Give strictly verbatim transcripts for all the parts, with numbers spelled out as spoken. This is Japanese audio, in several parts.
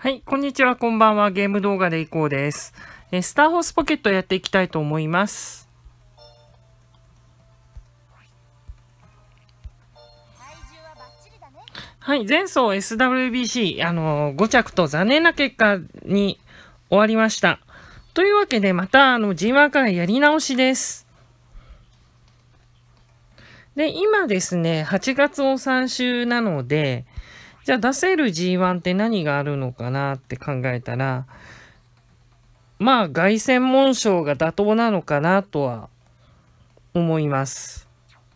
はい、こんにちは、こんばんは。ゲーム動画でいこうです。えースターホースポケットやっていきたいと思います。はい、前走 エスダブリュービーシー、あのー、ご着と残念な結果に終わりました。というわけで、また、あの、ジーワン からやり直しです。で、今ですね、はちがつのさん週なので、じゃあ出せる ジーワン って何があるのかなって考えたら、まあ、凱旋門賞が妥当なのかなとは思います。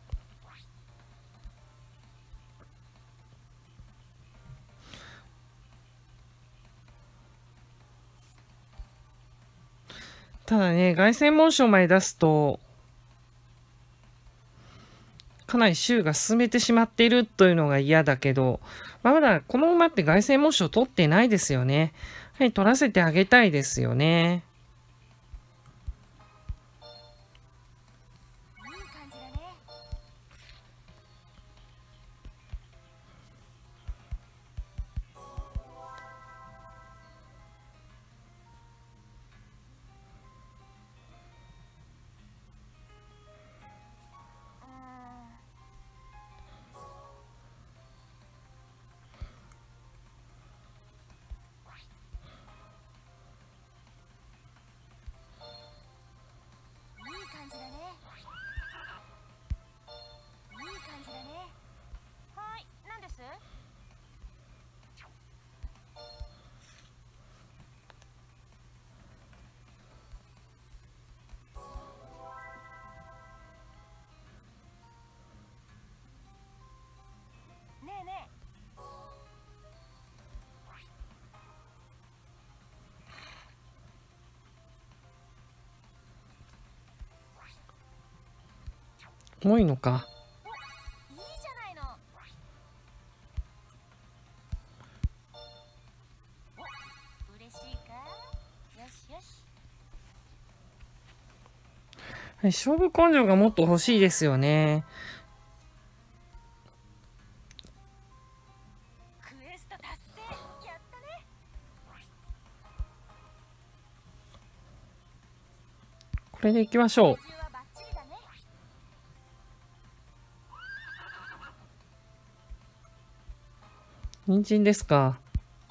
ただね、凱旋門賞まで出すと、かなり週が進めてしまっているというのが嫌だけど、まあ、まだこの馬って凱旋門賞取ってないですよね。はい、取らせてあげたいですよね。重いのか。はい、勝負根性がもっと欲しいですよね。これでいきましょう。人参ですか。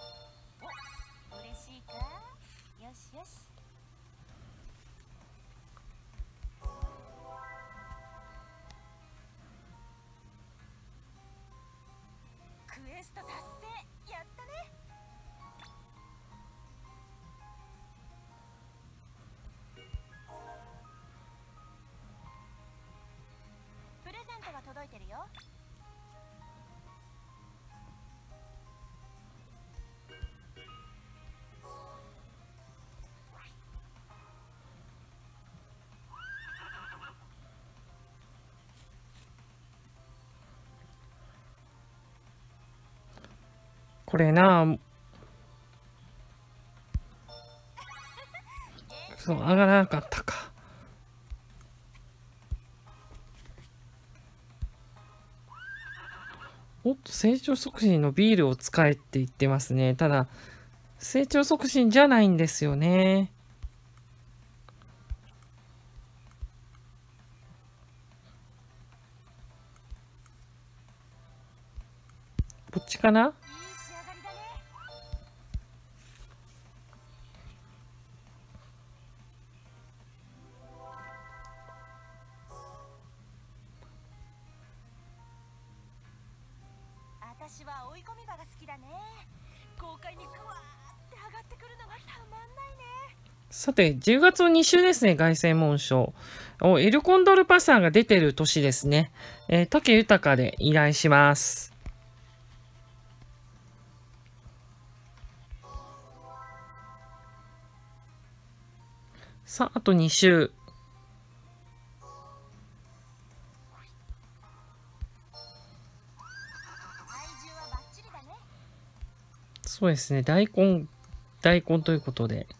これな、そう、上がらなかったか。おっと、成長促進のビールを使えって言ってますね。ただ、成長促進じゃないんですよね。こっちかな。 私は追い込み場が好きだね。豪快にグワーって上がってくるのがたまんないね。 さて、じゅうがつのに週ですね、凱旋門賞。お、エルコンドルパサーが出てる年ですね。えー、竹豊で依頼します。さあ、あとに週。そうですね、大根、大根ということで。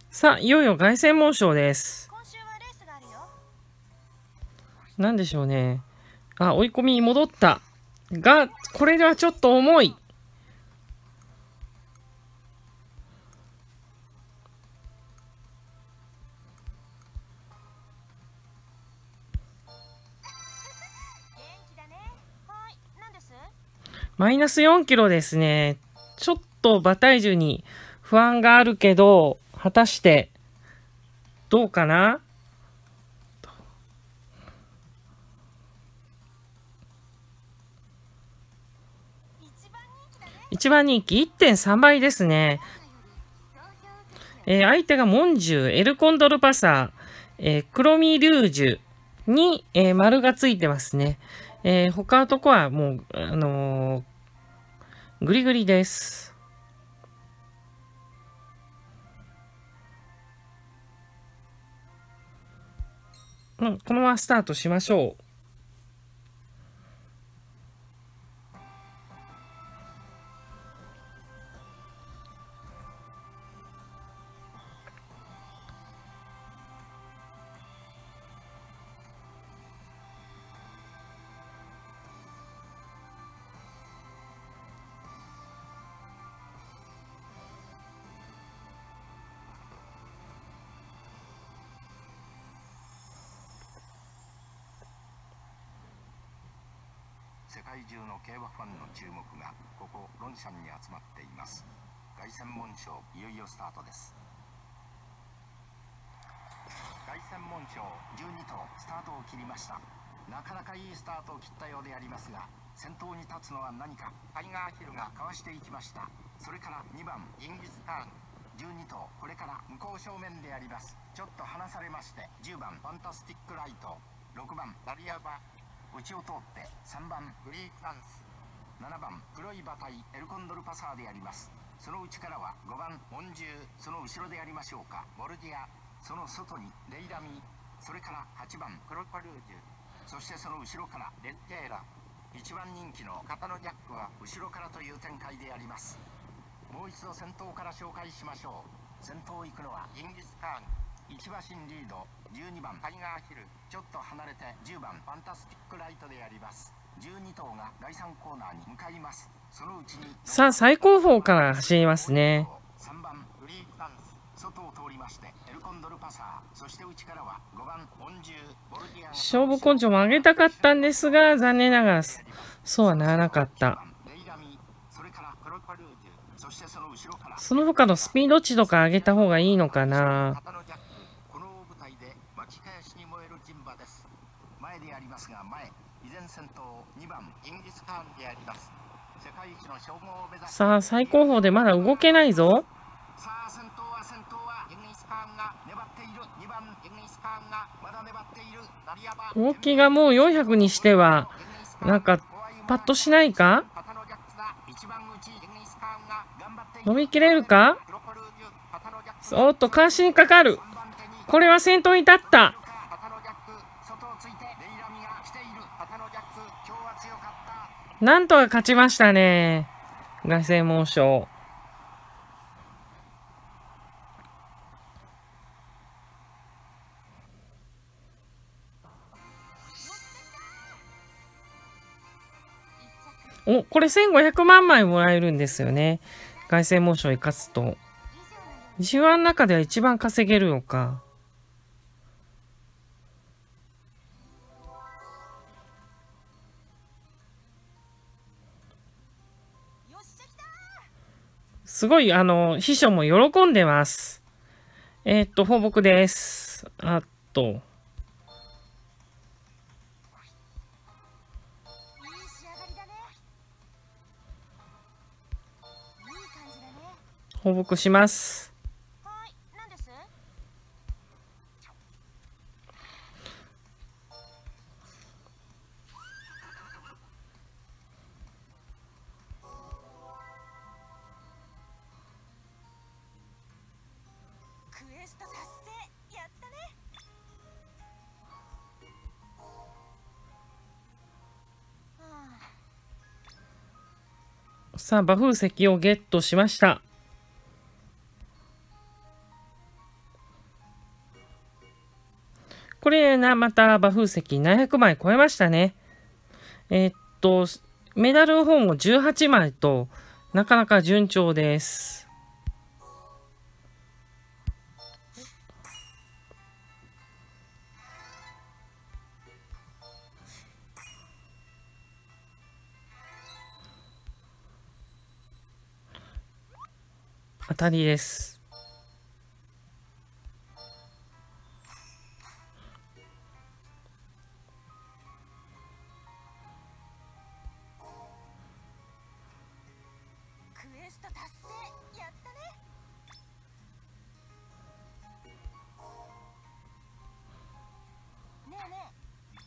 さあ、いよいよ凱旋門賞です。 今週はレースがあるよ。 なんでしょうね。あ、追い込みに戻った。が、これではちょっと重い。マイナスよんキロですね。ちょっと馬体重に不安があるけど、果たしてどうかな？一番人気 いってんさん 倍ですね。えー、相手がモンジュ、エルコンドルパサー、えー、クロミリュージュに、えー、丸がついてますね。えー、他のとこはもう、あのー、グリグリです。うん、このままスタートしましょう。 世界中の競馬ファンの注目がここロンシャンに集まっています。凱旋門賞いよいよスタートです。凱旋門賞じゅうに頭スタートを切りました。なかなかいいスタートを切ったようでありますが、先頭に立つのは何か。タイガーヒルがかわしていきました。それからにばんインギスカーン、じゅうに頭これから向こう正面であります。ちょっと離されまして、じゅうばんファンタスティックライト、ろくばんダリアバ、内を通ってさんばんフリーフランス、ななばん黒い馬体エルコンドルパサーであります。その内からはごばんモンジュー、その後ろでありましょうかモルディア、その外にレイラミ、それからはちばんクロパルージュ、そしてその後ろからレッテーラ、いちばん人気のカタノジャックは後ろからという展開であります。もう一度先頭から紹介しましょう。先頭行くのはインギスカーン、いち馬身リードじゅうにばんタイガーヒル、ちょっと離れてじゅうばんファンタスティックライトであります。じゅうに頭がだいさんコーナーに向かいます。そのうちにさあ、最高峰から走りますね。 さんばんフリーフランス、外を通りましてエルコンドルパサー、そして内からはごばんモンジュー、ボルディア、 勝負根性も上げたかったんですが、残念ながらそうはならなかった。その他のスピード値とか上げた方がいいのかな。 この大舞台で巻き返しに燃える人馬です。前でありますが前、依然先頭にばんインギスカーンであります。世界一の称号を目指す。 さあ、最高峰でまだ動けないぞ。 さあ、先頭は先頭はインギスカーンが粘っている。にばんインギスカーンがまだ粘っている。 動きがもうよんひゃくにしてはなんかパッとしないか。飲み切れるか。おっと監視にかかる。これは先頭に立った。なんとか勝ちましたね、凱旋門賞。お、これせんごひゃくまんまいもらえるんですよね。凱旋門賞を生かすと。じゅうわんの中では一番稼げるのか。すごい、あの、秘書も喜んでます。えー、っと、放牧です。あと。放牧します。 はい、何です？クエスト達成、やったね。 さあ、馬風石をゲットしました。 これな、また馬風石ななひゃくまい超えましたね。えーっと、メダルの方もじゅうはちまいと、なかなか順調です。当たりです。 クエスト達成。やったね。ねえねえ。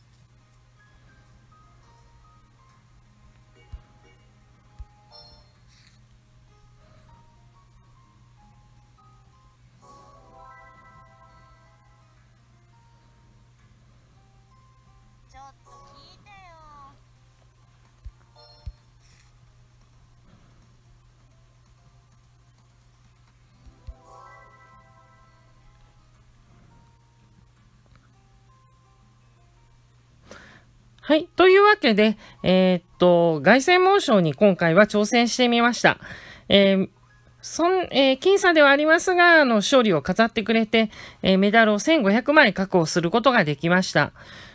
ちょっと聞いてよ。 はい。というわけで、えーっと、凱旋門賞に今回は挑戦してみました。えーそん、えー僅差ではありますが、あの、勝利を飾ってくれて、えーメダルをせんごひゃくまい確保することができました。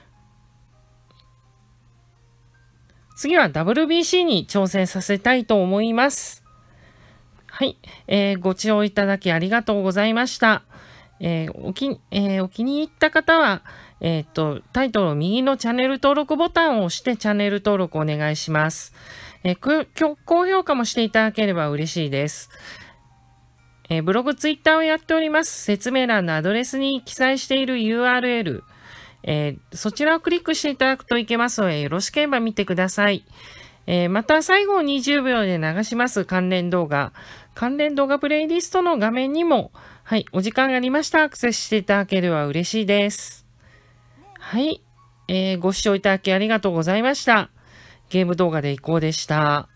次は ダブリュービーシー に挑戦させたいと思います。はい。えーご視聴いただきありがとうございました。えーおき、えーお気に入った方は、えっと、タイトル右のチャンネル登録ボタンを押してチャンネル登録お願いします。えーく高評価もしていただければ嬉しいです。えーブログ、ツイッターをやっております。説明欄のアドレスに記載している ユーアールエル、えーそちらをクリックしていただくといけますので、よろしければ見てください。えーまた最後にじゅうびょうで流します関連動画、関連動画プレイリストの画面にも、はい、お時間がありましたらアクセスしていただければ嬉しいです。はい、えーご視聴いただきありがとうございました。ゲーム動画でいこうでした。